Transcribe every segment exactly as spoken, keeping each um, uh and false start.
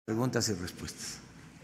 Preguntas y respuestas.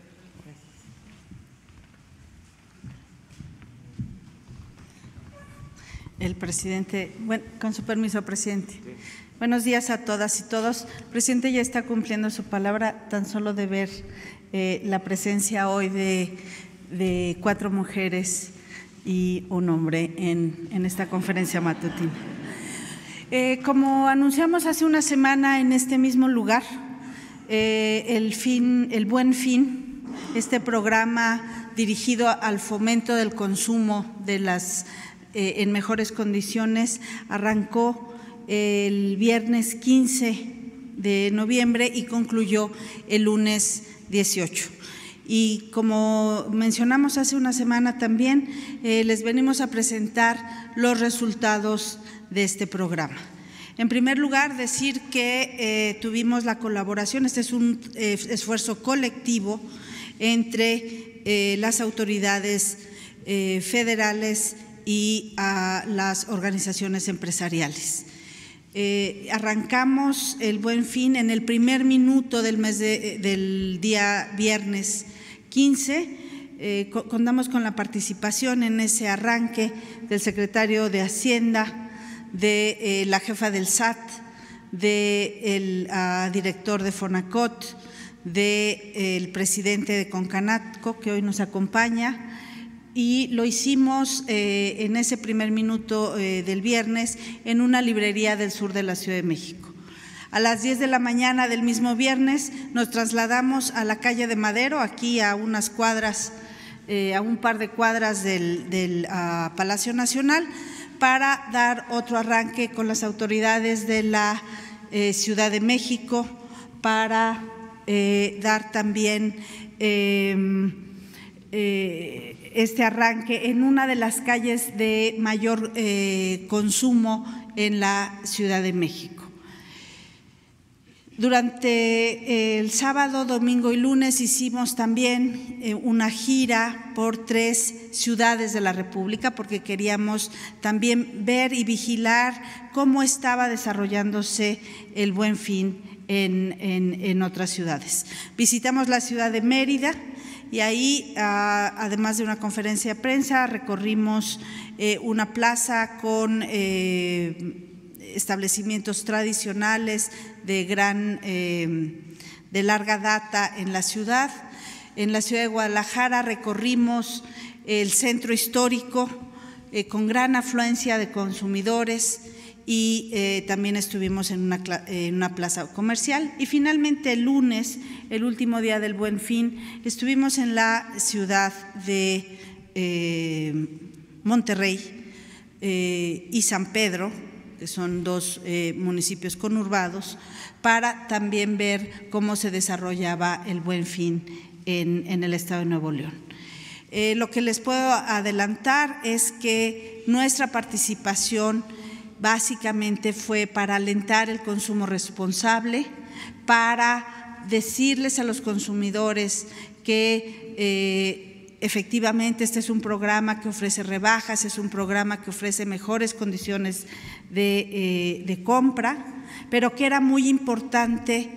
El presidente, bueno, con su permiso, presidente. Sí. Buenos días a todas y todos. El presidente ya está cumpliendo su palabra, tan solo de ver eh, la presencia hoy de, de cuatro mujeres y un hombre en, en esta conferencia matutina. Eh, como anunciamos hace una semana en este mismo lugar, eh, el, fin, el Buen Fin, este programa dirigido al fomento del consumo de las eh, en mejores condiciones, arrancó el viernes quince de noviembre y concluyó el lunes dieciocho. Y como mencionamos hace una semana también, eh, les venimos a presentar los resultados de este programa. En primer lugar, decir que eh, tuvimos la colaboración, este es un eh, esfuerzo colectivo entre eh, las autoridades eh, federales y a las organizaciones empresariales. Eh, arrancamos el Buen Fin en el primer minuto del mes de, del día viernes quince. Eh, contamos con la participación en ese arranque del secretario de Hacienda, de eh, la jefa del S A T, del uh, director de Fonacot, del de, presidente de Concanatco, que hoy nos acompaña, y lo hicimos eh, en ese primer minuto eh, del viernes en una librería del sur de la Ciudad de México. A las diez de la mañana del mismo viernes nos trasladamos a la calle de Madero, aquí a unas cuadras, eh, a un par de cuadras del, del uh, Palacio Nacional, para dar otro arranque con las autoridades de la eh, Ciudad de México, para eh, dar también eh, eh, este arranque en una de las calles de mayor eh, consumo en la Ciudad de México. Durante el sábado, domingo y lunes hicimos también eh, una gira por tres ciudades de la República porque queríamos también ver y vigilar cómo estaba desarrollándose el Buen Fin en, en, en otras ciudades. Visitamos la ciudad de Mérida y ahí, ah, además de una conferencia de prensa, recorrimos eh, una plaza con eh, establecimientos tradicionales de gran, eh, de larga data en la ciudad. En la ciudad de Guadalajara recorrimos el centro histórico eh, con gran afluencia de consumidores y eh, también estuvimos en una, en una plaza comercial. Y finalmente el lunes, el último día del Buen Fin, estuvimos en la ciudad de eh, Monterrey eh, y San Pedro, que son dos eh, municipios conurbados, para también ver cómo se desarrollaba el Buen Fin en, en el estado de Nuevo León. Eh, lo que les puedo adelantar es que nuestra participación básicamente fue para alentar el consumo responsable, para decirles a los consumidores que eh, efectivamente este es un programa que ofrece rebajas, es un programa que ofrece mejores condiciones de, eh, de compra, pero que era muy importante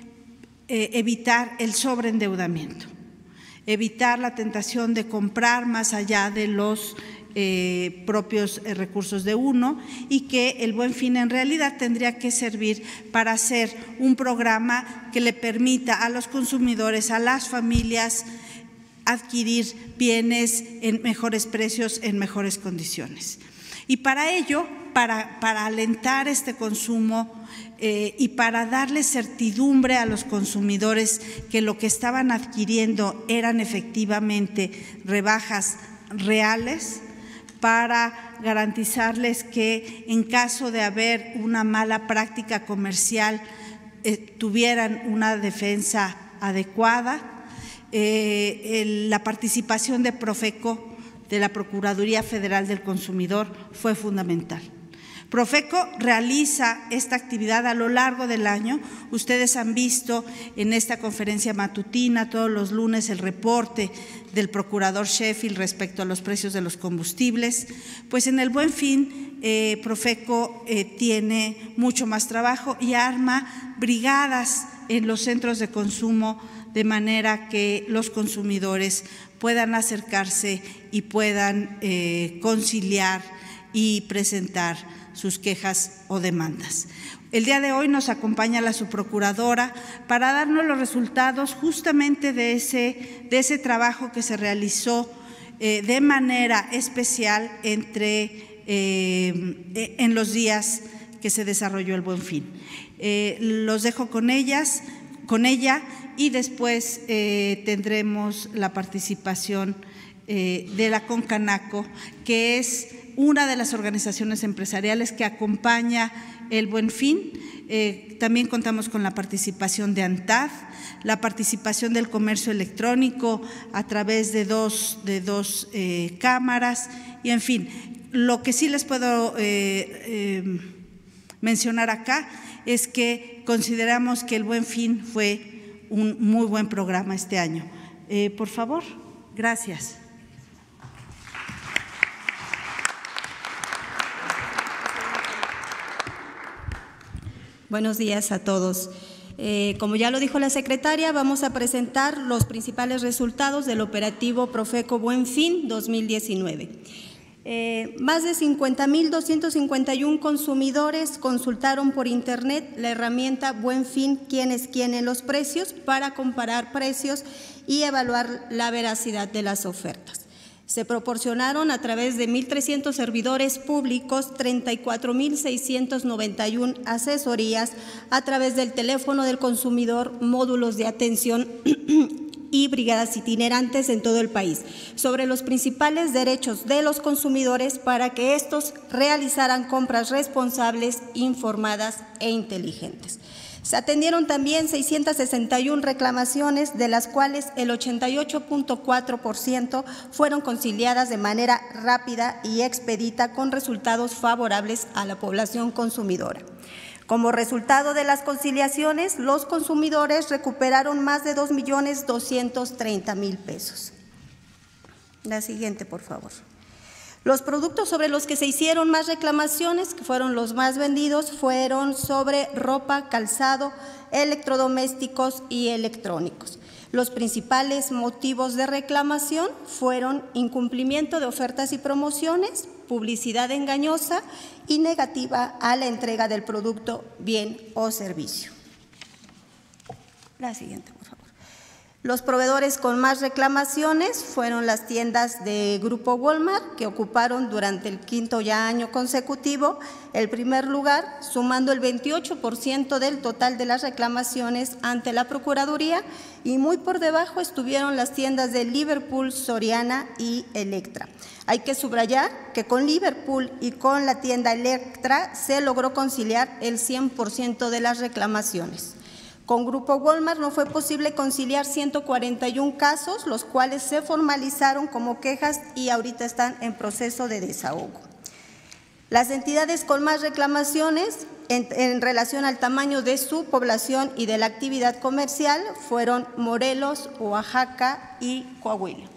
eh, evitar el sobreendeudamiento, evitar la tentación de comprar más allá de los eh, propios eh, recursos de uno y que el Buen Fin en realidad tendría que servir para hacer un programa que le permita a los consumidores, a las familias, adquirir bienes en mejores precios, en mejores condiciones. Y para ello, para, para alentar este consumo eh, y para darle certidumbre a los consumidores que lo que estaban adquiriendo eran efectivamente rebajas reales, para garantizarles que en caso de haber una mala práctica comercial eh, tuvieran una defensa adecuada. Eh, el, la participación de Profeco, de la Procuraduría Federal del Consumidor, fue fundamental. Profeco realiza esta actividad a lo largo del año. Ustedes han visto en esta conferencia matutina todos los lunes el reporte del procurador Sheffield respecto a los precios de los combustibles. Pues en el Buen Fin, eh, Profeco eh, tiene mucho más trabajo y arma brigadas en los centros de consumo de manera que los consumidores puedan acercarse y puedan eh, conciliar y presentar sus quejas o demandas. El día de hoy nos acompaña la subprocuradora para darnos los resultados justamente de ese, de ese trabajo que se realizó eh, de manera especial entre, eh, en los días que se desarrolló el Buen Fin. Eh, los dejo con ellas, con ella y después eh, tendremos la participación eh, de la Concanaco, que es una de las organizaciones empresariales que acompaña el Buen Fin. Eh, también contamos con la participación de ANTAD, la participación del comercio electrónico a través de dos, de dos eh, cámaras y, en fin, lo que sí les puedo eh, eh, mencionar acá es que consideramos que el Buen Fin fue un muy buen programa este año. Eh, por favor, gracias. Buenos días a todos. Eh, como ya lo dijo la secretaria, vamos a presentar los principales resultados del operativo Profeco Buen Fin dos mil diecinueve. Eh, más de cincuenta mil doscientos cincuenta y uno consumidores consultaron por Internet la herramienta Buen Fin quién es quién en los precios para comparar precios y evaluar la veracidad de las ofertas. Se proporcionaron a través de mil trescientos servidores públicos treinta y cuatro mil seiscientos noventa y uno asesorías a través del teléfono del consumidor, módulos de atención y brigadas itinerantes en todo el país sobre los principales derechos de los consumidores para que estos realizaran compras responsables, informadas e inteligentes. Se atendieron también seiscientas sesenta y una reclamaciones, de las cuales el ochenta y ocho punto cuatro por ciento fueron conciliadas de manera rápida y expedita con resultados favorables a la población consumidora. Como resultado de las conciliaciones, los consumidores recuperaron más de dos millones doscientos treinta mil pesos. La siguiente, por favor. Los productos sobre los que se hicieron más reclamaciones, que fueron los más vendidos, fueron sobre ropa, calzado, electrodomésticos y electrónicos. Los principales motivos de reclamación fueron incumplimiento de ofertas y promociones, publicidad engañosa y negativa a la entrega del producto, bien o servicio. La siguiente, por favor. Los proveedores con más reclamaciones fueron las tiendas de Grupo Walmart, que ocuparon durante el quinto ya año consecutivo el primer lugar, sumando el veintiocho por ciento del total de las reclamaciones ante la Procuraduría, y muy por debajo estuvieron las tiendas de Liverpool, Soriana y Electra. Hay que subrayar que con Liverpool y con la tienda Electra se logró conciliar el cien por ciento de las reclamaciones. Con Grupo Walmart no fue posible conciliar ciento cuarenta y uno casos, los cuales se formalizaron como quejas y ahorita están en proceso de desahogo. Las entidades con más reclamaciones en, en relación al tamaño de su población y de la actividad comercial fueron Morelos, Oaxaca y Coahuila.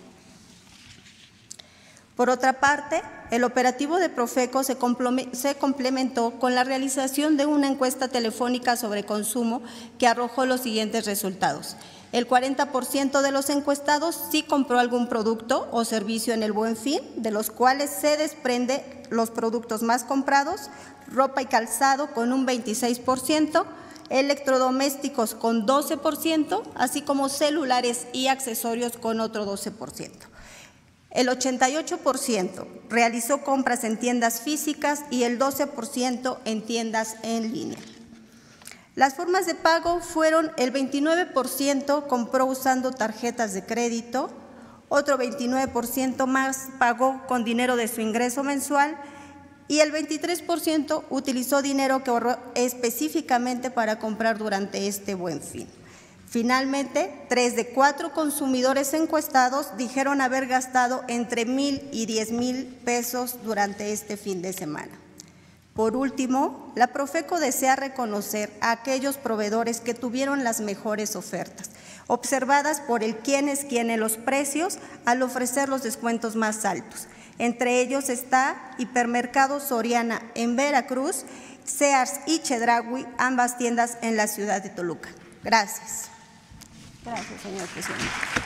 Por otra parte, el operativo de Profeco se complementó con la realización de una encuesta telefónica sobre consumo que arrojó los siguientes resultados. El cuarenta por ciento de los encuestados sí compró algún producto o servicio en el Buen Fin, de los cuales se desprende los productos más comprados: ropa y calzado con un veintiséis por ciento, electrodomésticos con doce por ciento, así como celulares y accesorios con otro doce por ciento. El ochenta y ocho por ciento realizó compras en tiendas físicas y el doce por ciento en tiendas en línea. Las formas de pago fueron: el veintinueve por ciento compró usando tarjetas de crédito, otro veintinueve por ciento más pagó con dinero de su ingreso mensual y el veintitrés por ciento utilizó dinero que ahorró específicamente para comprar durante este Buen Fin. Finalmente, tres de cuatro consumidores encuestados dijeron haber gastado entre mil y diez mil pesos durante este fin de semana. Por último, la Profeco desea reconocer a aquellos proveedores que tuvieron las mejores ofertas, observadas por el quién es quién en los precios al ofrecer los descuentos más altos. Entre ellos está Hipermercado Soriana en Veracruz, Sears y Chedraui, ambas tiendas en la ciudad de Toluca. Gracias. Gracias, señor presidente.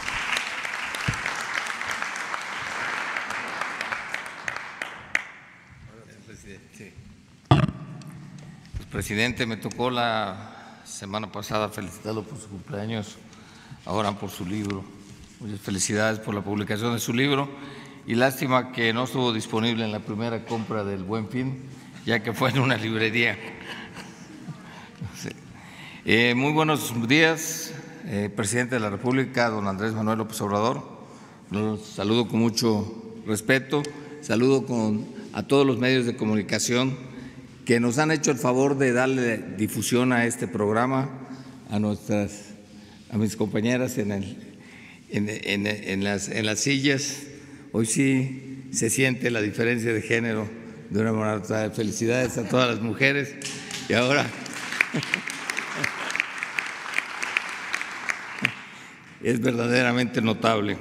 Presidente. Pues, presidente, me tocó la semana pasada felicitarlo por su cumpleaños, ahora por su libro. Muchas felicidades por la publicación de su libro y lástima que no estuvo disponible en la primera compra del Buen Fin, ya que fue en una librería. Sí. Eh, muy buenos días, eh, presidente de la República, don Andrés Manuel López Obrador. Los saludo con mucho respeto, saludo con, a todos los medios de comunicación que nos han hecho el favor de darle difusión a este programa, a nuestras, a mis compañeras en, el, en, en, en, las, en las sillas. Hoy sí se siente la diferencia de género de una manera. Felicidades a todas las mujeres. Y ahora es verdaderamente notable.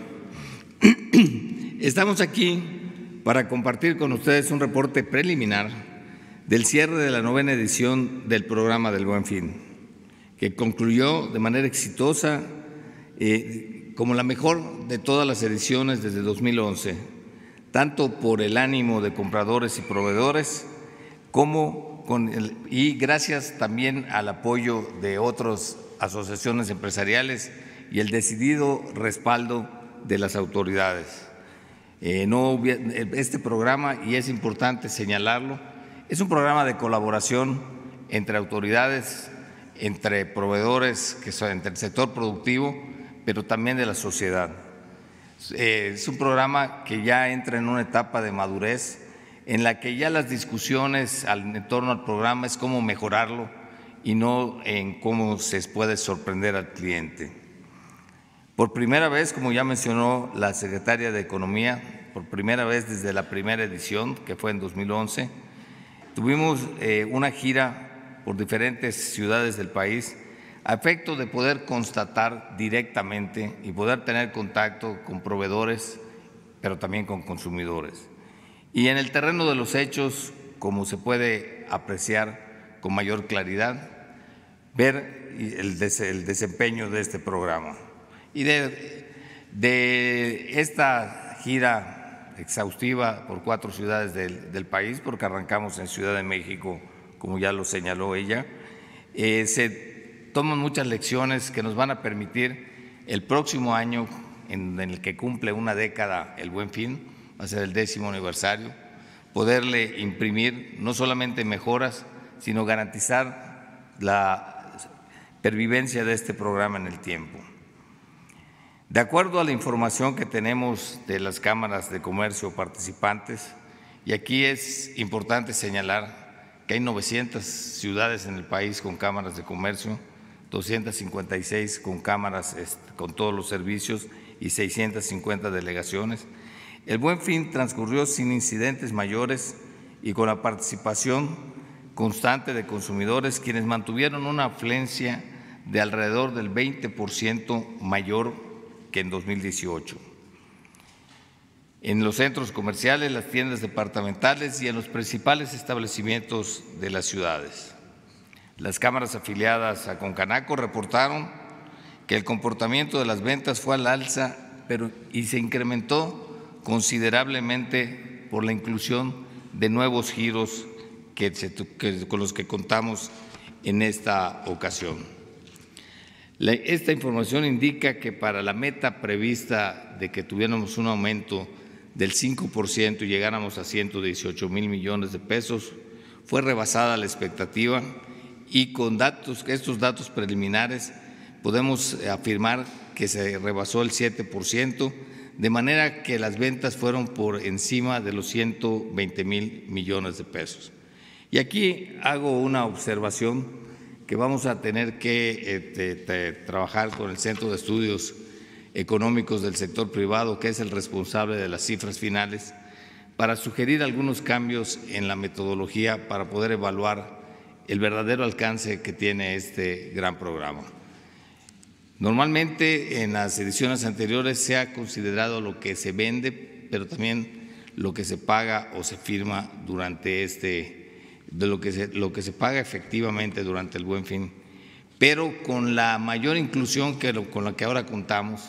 Estamos aquí para compartir con ustedes un reporte preliminar del cierre de la novena edición del programa del Buen Fin, que concluyó de manera exitosa eh, como la mejor de todas las ediciones desde dos mil once, tanto por el ánimo de compradores y proveedores como con el, y gracias también al apoyo de otras asociaciones empresariales y el decidido respaldo de las autoridades. Eh, no, este programa, y es importante señalarlo, es un programa de colaboración entre autoridades, entre proveedores, que son entre el sector productivo, pero también de la sociedad. Eh, es un programa que ya entra en una etapa de madurez en la que ya las discusiones al, en torno al programa es cómo mejorarlo y no en cómo se puede sorprender al cliente. Por primera vez, como ya mencionó la secretaria de Economía, por primera vez desde la primera edición, que fue en dos mil once, tuvimos eh, una gira por diferentes ciudades del país a efecto de poder constatar directamente y poder tener contacto con proveedores, pero también con consumidores. Y en el terreno de los hechos, como se puede apreciar con mayor claridad, ver el, des el desempeño de este programa. Y de, de esta gira exhaustiva por cuatro ciudades del, del país, porque arrancamos en Ciudad de México, como ya lo señaló ella, eh, se toman muchas lecciones que nos van a permitir el próximo año, en, en el que cumple una década el Buen Fin, va a ser el décimo aniversario, poderle imprimir no solamente mejoras, sino garantizar la pervivencia de este programa en el tiempo. De acuerdo a la información que tenemos de las cámaras de comercio participantes, y aquí es importante señalar que hay novecientas ciudades en el país con cámaras de comercio, doscientas cincuenta y seis con cámaras con todos los servicios y seiscientas cincuenta delegaciones. El Buen Fin transcurrió sin incidentes mayores y con la participación constante de consumidores, quienes mantuvieron una afluencia de alrededor del veinte por ciento mayor que en dos mil dieciocho. En los centros comerciales, las tiendas departamentales y en los principales establecimientos de las ciudades. Las cámaras afiliadas a Concanaco reportaron que el comportamiento de las ventas fue al alza, pero y se incrementó considerablemente por la inclusión de nuevos giros que se, que, con los que contamos en esta ocasión. Esta información indica que para la meta prevista de que tuviéramos un aumento del cinco por ciento y llegáramos a ciento dieciocho mil millones de pesos, fue rebasada la expectativa y con datos, estos datos preliminares podemos afirmar que se rebasó el siete por ciento, de manera que las ventas fueron por encima de los ciento veinte mil millones de pesos. Y aquí hago una observación que vamos a tener que eh, te, te, trabajar con el Centro de Estudios Económicos del Sector Privado, que es el responsable de las cifras finales, para sugerir algunos cambios en la metodología para poder evaluar el verdadero alcance que tiene este gran programa. Normalmente en las ediciones anteriores se ha considerado lo que se vende, pero también lo que se paga o se firma durante este, de lo que se, lo que se paga efectivamente durante el Buen Fin. Pero con la mayor inclusión que lo, con la que ahora contamos,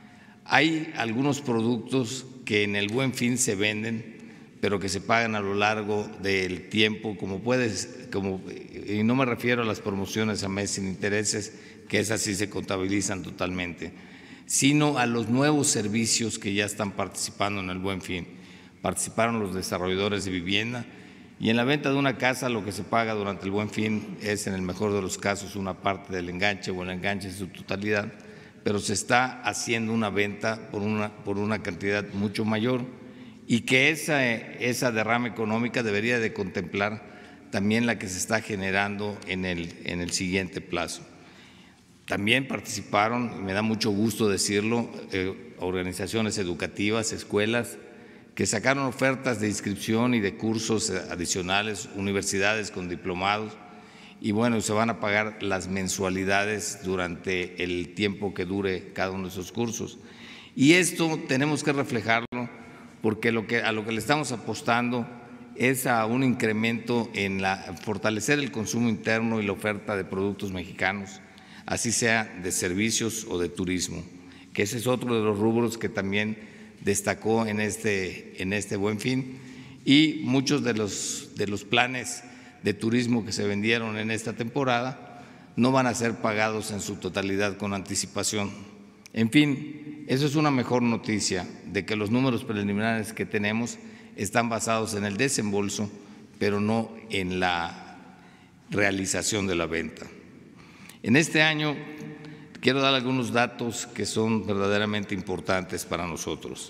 hay algunos productos que en el Buen Fin se venden, pero que se pagan a lo largo del tiempo, como puedes, como, y no me refiero a las promociones a mes sin intereses, que esas sí se contabilizan totalmente, sino a los nuevos servicios que ya están participando en el Buen Fin. Participaron los desarrolladores de vivienda y en la venta de una casa lo que se paga durante el Buen Fin es en el mejor de los casos una parte del enganche o el enganche en su totalidad, pero se está haciendo una venta por una, por una cantidad mucho mayor y que esa, esa derrama económica debería de contemplar también la que se está generando en el, en el siguiente plazo. También participaron, y me da mucho gusto decirlo, eh, organizaciones educativas, escuelas, que sacaron ofertas de inscripción y de cursos adicionales, universidades con diplomados, y bueno, se van a pagar las mensualidades durante el tiempo que dure cada uno de esos cursos. Y esto tenemos que reflejarlo porque lo que, a lo que le estamos apostando es a un incremento en la, fortalecer el consumo interno y la oferta de productos mexicanos, así sea de servicios o de turismo, que ese es otro de los rubros que también destacó en este, en este Buen Fin, y muchos de los, de los planes de turismo que se vendieron en esta temporada no van a ser pagados en su totalidad con anticipación. En fin, eso es una mejor noticia de que los números preliminares que tenemos están basados en el desembolso, pero no en la realización de la venta. En este año quiero dar algunos datos que son verdaderamente importantes para nosotros.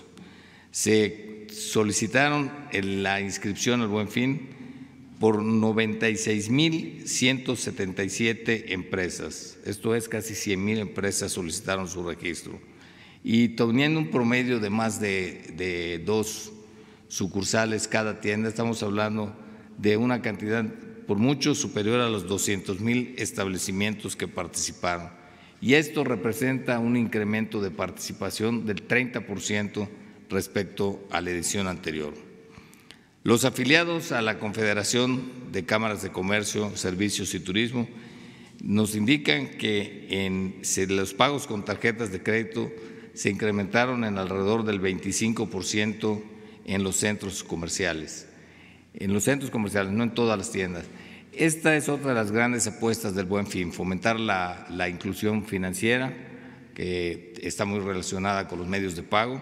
Se solicitaron en la inscripción al Buen Fin por noventa y seis mil ciento setenta y siete empresas, esto es casi cien mil empresas solicitaron su registro, y teniendo un promedio de más de, de dos sucursales cada tienda, estamos hablando de una cantidad por mucho superior a los doscientos mil establecimientos que participaron, y esto representa un incremento de participación del treinta por ciento respecto a la edición anterior. Los afiliados a la Confederación de Cámaras de Comercio, Servicios y Turismo nos indican que en los pagos con tarjetas de crédito se incrementaron en alrededor del veinticinco por ciento en los centros comerciales, en los centros comerciales, no en todas las tiendas. Esta es otra de las grandes apuestas del Buen Fin, fomentar la, la inclusión financiera, que está muy relacionada con los medios de pago.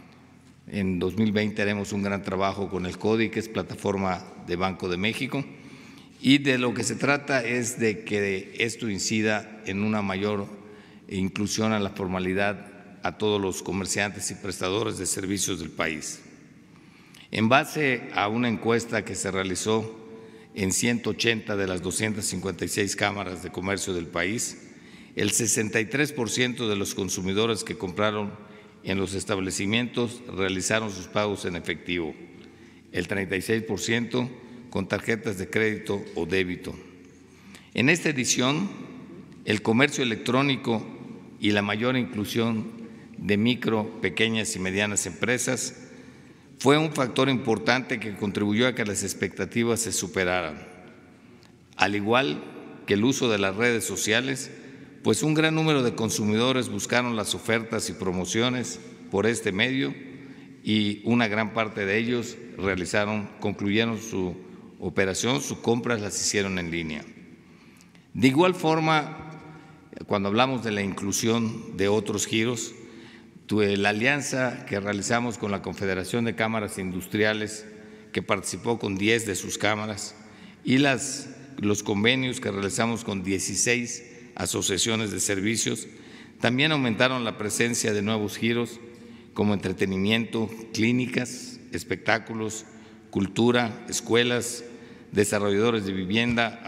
En dos mil veinte haremos un gran trabajo con el CODI, que es plataforma de Banco de México, y de lo que se trata es de que esto incida en una mayor inclusión a la formalidad a todos los comerciantes y prestadores de servicios del país. En base a una encuesta que se realizó en ciento ochenta de las doscientas cincuenta y seis cámaras de comercio del país, el sesenta y tres por ciento de los consumidores que compraron en los establecimientos realizaron sus pagos en efectivo, el treinta y seis por ciento con tarjetas de crédito o débito. En esta edición, el comercio electrónico y la mayor inclusión de micro, pequeñas y medianas empresas fue un factor importante que contribuyó a que las expectativas se superaran, al igual que el uso de las redes sociales, pues un gran número de consumidores buscaron las ofertas y promociones por este medio y una gran parte de ellos realizaron, concluyeron su operación, sus compras las hicieron en línea. De igual forma, cuando hablamos de la inclusión de otros giros, la alianza que realizamos con la Confederación de Cámaras Industriales, que participó con diez de sus cámaras, y las, los convenios que realizamos con dieciséis asociaciones de servicios, también aumentaron la presencia de nuevos giros como entretenimiento, clínicas, espectáculos, cultura, escuelas, desarrolladores de vivienda,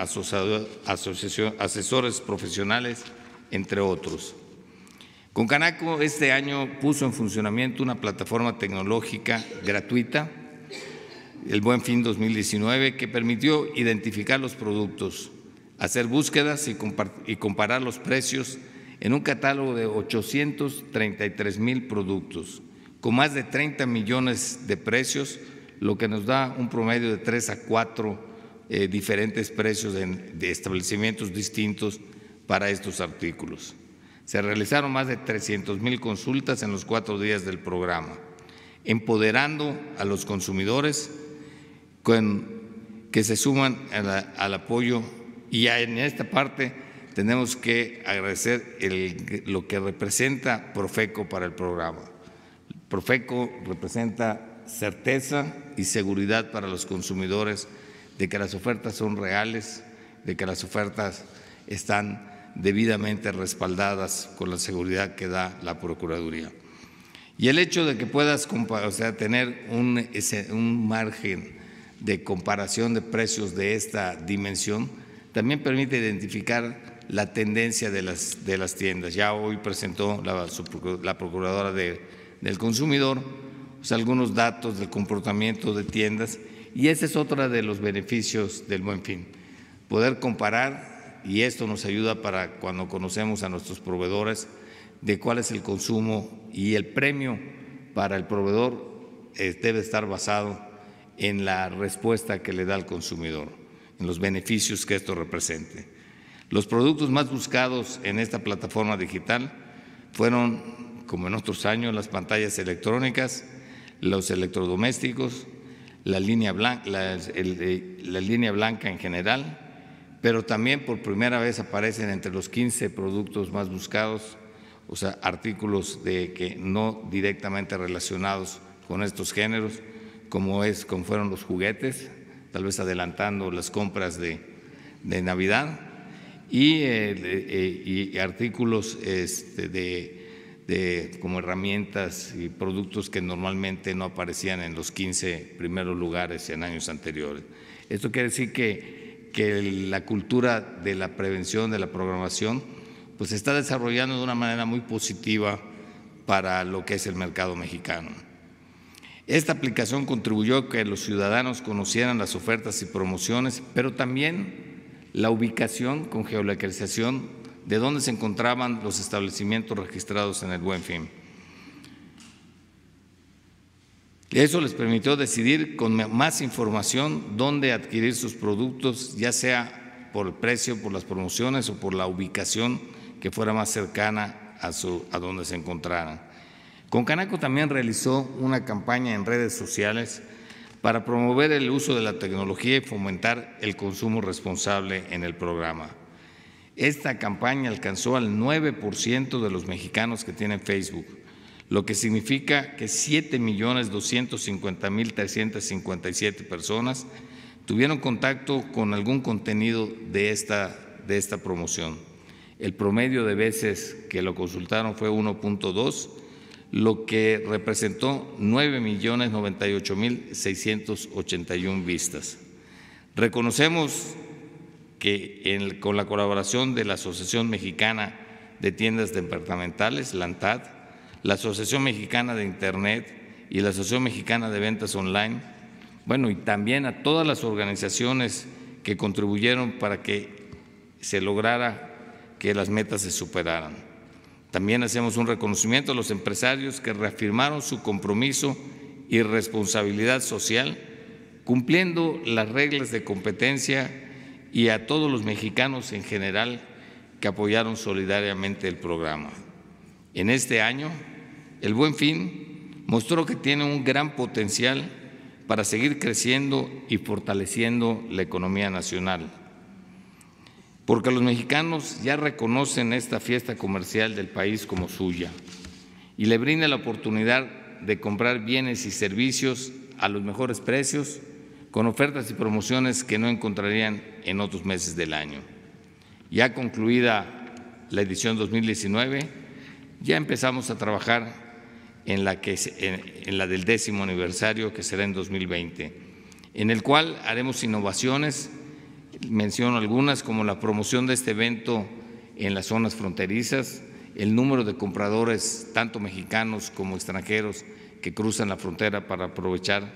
asesores profesionales, entre otros. Concanaco este año puso en funcionamiento una plataforma tecnológica gratuita el Buen Fin dos mil diecinueve, que permitió identificar los productos, hacer búsquedas y, y comparar los precios en un catálogo de ochocientos treinta y tres mil productos, con más de treinta millones de precios, lo que nos da un promedio de tres a cuatro eh, diferentes precios de, de establecimientos distintos para estos artículos. Se realizaron más de trescientas mil consultas en los cuatro días del programa, empoderando a los consumidores con, que se suman a la, al apoyo. Y en esta parte tenemos que agradecer el, lo que representa Profeco para el programa. Profeco representa certeza y seguridad para los consumidores de que las ofertas son reales, de que las ofertas están debidamente respaldadas con la seguridad que da la Procuraduría. Y el hecho de que puedas o sea, tener un, ese, un margen de comparación de precios de esta dimensión también permite identificar la tendencia de las, de las tiendas. Ya hoy presentó la, la Procuradora de, del Consumidor pues, algunos datos del comportamiento de tiendas, y ese es otro de los beneficios del Buen Fin, poder comparar, y esto nos ayuda para cuando conocemos a nuestros proveedores de cuál es el consumo, y el premio para el proveedor eh, debe estar basado en la respuesta que le da al consumidor, en los beneficios que esto represente. Los productos más buscados en esta plataforma digital fueron, como en otros años, las pantallas electrónicas, los electrodomésticos, la línea blanca, la, el, la línea blanca en general, pero también por primera vez aparecen entre los quince productos más buscados, o sea, artículos de que no directamente relacionados con estos géneros, como es, como fueron los juguetes, tal vez adelantando las compras de, de Navidad, y, eh, eh, y artículos este, de De, como herramientas y productos que normalmente no aparecían en los quince primeros lugares en años anteriores. Esto quiere decir que, que la cultura de la prevención, de la programación, pues se está desarrollando de una manera muy positiva para lo que es el mercado mexicano. Esta aplicación contribuyó a que los ciudadanos conocieran las ofertas y promociones, pero también la ubicación con geolocalización de dónde se encontraban los establecimientos registrados en el Buen Fin. Eso les permitió decidir con más información dónde adquirir sus productos, ya sea por el precio, por las promociones o por la ubicación que fuera más cercana a, su, a donde se encontraran. Concanaco también realizó una campaña en redes sociales para promover el uso de la tecnología y fomentar el consumo responsable en el programa. Esta campaña alcanzó al nueve por ciento de los mexicanos que tienen Facebook, lo que significa que siete millones doscientos cincuenta mil trescientas cincuenta y siete personas tuvieron contacto con algún contenido de esta, de esta promoción. El promedio de veces que lo consultaron fue uno punto dos, lo que representó nueve millones noventa y ocho mil seiscientas ochenta y una vistas. Reconocemos que en, con la colaboración de la Asociación Mexicana de Tiendas Departamentales, la ANTAD, la Asociación Mexicana de Internet y la Asociación Mexicana de Ventas Online, bueno, y también a todas las organizaciones que contribuyeron para que se lograra que las metas se superaran. También hacemos un reconocimiento a los empresarios que reafirmaron su compromiso y responsabilidad social, cumpliendo las reglas de competencia, y a todos los mexicanos en general que apoyaron solidariamente el programa. En este año, el Buen Fin mostró que tiene un gran potencial para seguir creciendo y fortaleciendo la economía nacional, porque los mexicanos ya reconocen esta fiesta comercial del país como suya y le brinda la oportunidad de comprar bienes y servicios a los mejores precios, con ofertas y promociones que no encontrarían en otros meses del año. Ya concluida la edición dos mil diecinueve, ya empezamos a trabajar en la, que, en, en la del décimo aniversario, que será en dos mil veinte, en el cual haremos innovaciones, menciono algunas como la promoción de este evento en las zonas fronterizas, el número de compradores, tanto mexicanos como extranjeros, que cruzan la frontera para aprovechar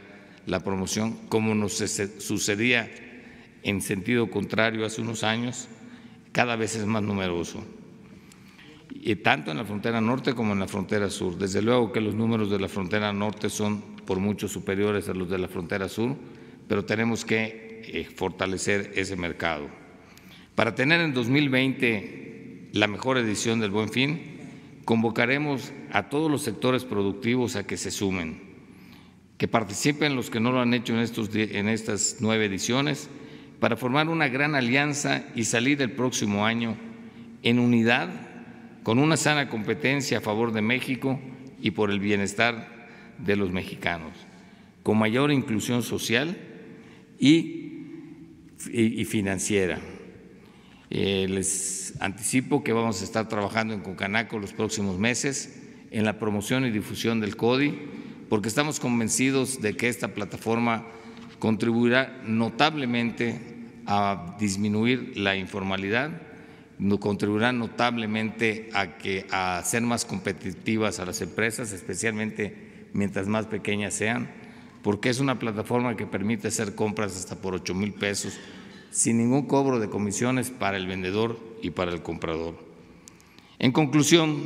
la promoción, como nos sucedía en sentido contrario hace unos años, cada vez es más numeroso, y tanto en la frontera norte como en la frontera sur. Desde luego que los números de la frontera norte son por mucho superiores a los de la frontera sur, pero tenemos que eh, fortalecer ese mercado. Para tener en dos mil veinte la mejor edición del Buen Fin, convocaremos a todos los sectores productivos a que se sumen, que participen los que no lo han hecho en, estos, en estas nueve ediciones, para formar una gran alianza y salir el próximo año en unidad, con una sana competencia a favor de México y por el bienestar de los mexicanos, con mayor inclusión social y, y, y financiera. Eh, les anticipo que vamos a estar trabajando en Concanaco los próximos meses en la promoción y difusión del CODI, porque estamos convencidos de que esta plataforma contribuirá notablemente a disminuir la informalidad, contribuirá notablemente a, que, a hacer más competitivas a las empresas, especialmente mientras más pequeñas sean, porque es una plataforma que permite hacer compras hasta por ocho mil pesos sin ningún cobro de comisiones para el vendedor y para el comprador. En conclusión,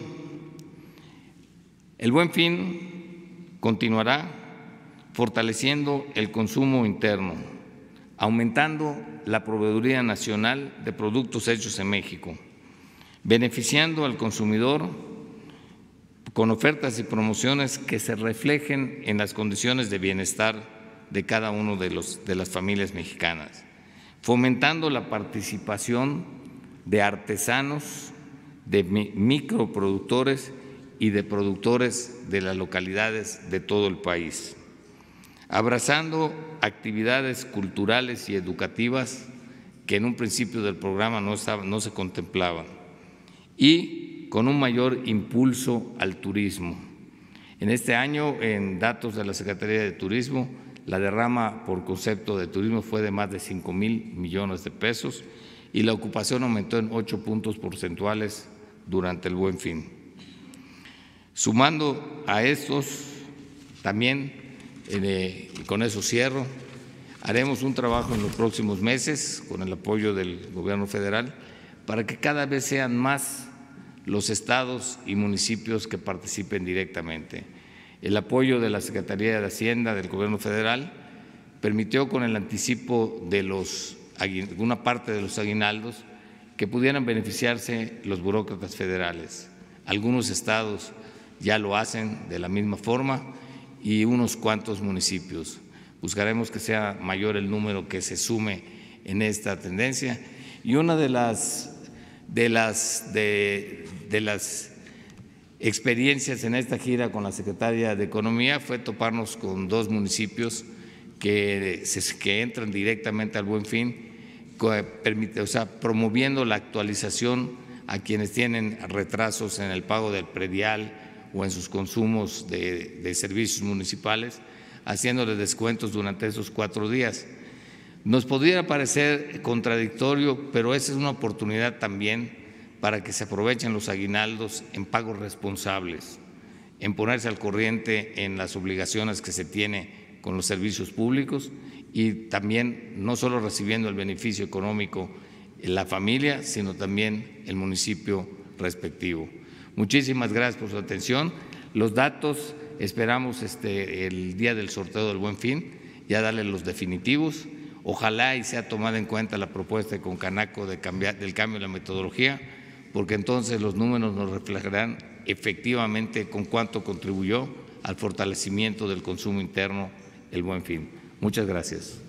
el Buen Fin continuará fortaleciendo el consumo interno, aumentando la proveeduría nacional de productos hechos en México, beneficiando al consumidor con ofertas y promociones que se reflejen en las condiciones de bienestar de cada uno de, los, de las familias mexicanas, fomentando la participación de artesanos, de microproductores y de productores de las localidades de todo el país, abrazando actividades culturales y educativas que en un principio del programa no, estaba, no se contemplaban, y con un mayor impulso al turismo. En este año, en datos de la Secretaría de Turismo, la derrama por concepto de turismo fue de más de cinco mil millones de pesos y la ocupación aumentó en ocho puntos porcentuales durante el Buen Fin. Sumando a estos, también, eh, y con eso cierro, haremos un trabajo en los próximos meses con el apoyo del Gobierno federal para que cada vez sean más los estados y municipios que participen directamente. El apoyo de la Secretaría de Hacienda del Gobierno federal permitió con el anticipo de los, una parte de los aguinaldos que pudieran beneficiarse los burócratas federales. Algunos estados ya lo hacen de la misma forma y unos cuantos municipios. Buscaremos que sea mayor el número que se sume en esta tendencia. Y una de las, de las, de, de las experiencias en esta gira con la Secretaria de Economía fue toparnos con dos municipios que, que entran directamente al Buen Fin, permite, o sea, promoviendo la actualización a quienes tienen retrasos en el pago del predial o en sus consumos de, de servicios municipales, haciéndole descuentos durante esos cuatro días. Nos podría parecer contradictorio, pero esa es una oportunidad también para que se aprovechen los aguinaldos en pagos responsables, en ponerse al corriente en las obligaciones que se tiene con los servicios públicos y también no solo recibiendo el beneficio económico en la familia, sino también el municipio respectivo. Muchísimas gracias por su atención. Los datos esperamos este, el día del sorteo del Buen Fin, ya darle los definitivos. Ojalá y sea tomada en cuenta la propuesta de Concanaco de cambiar, del cambio de la metodología, porque entonces los números nos reflejarán efectivamente con cuánto contribuyó al fortalecimiento del consumo interno el Buen Fin. Muchas gracias.